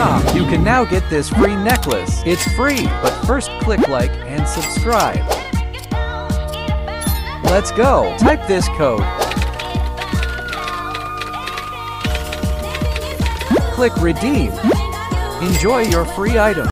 shop. You can now get this free necklace. It's free, but first click like and subscribe. Let's go. Type this code. Click redeem. Enjoy your free item.